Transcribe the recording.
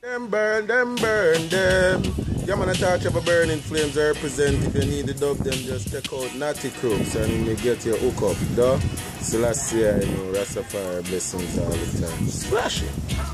Them burn, them burn, them. Yeah, man, I talk about burning flames. I represent. If you need the dub, them just check out Natty Crooks and you get your hook up. Duh. Celestia, you know, Rastafari blessings all the time. Splash it.